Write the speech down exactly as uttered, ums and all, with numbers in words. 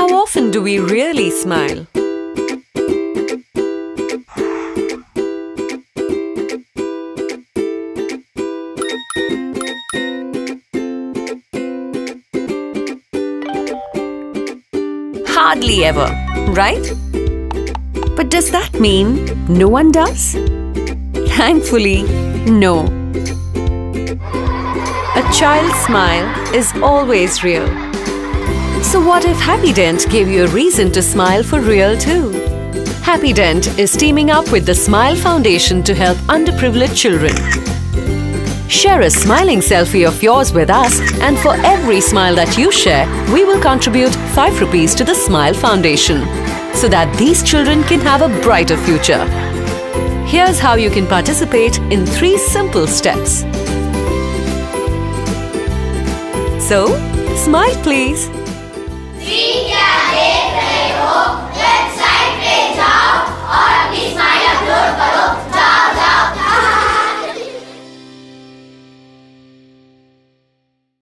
how often do we really smile? Hardly ever, right? But does that mean no one does? Thankfully, no. A child's smile is always real. So what if Happy Dent gave you a reason to smile for real too? Happy Dent is teaming up with the Smile Foundation to help underprivileged children. Share a smiling selfie of yours with us, and for every smile that you share, we will contribute five rupees to the Smile Foundation so that these children can have a brighter future. Here's how you can participate in three simple steps. So, smile please. Three.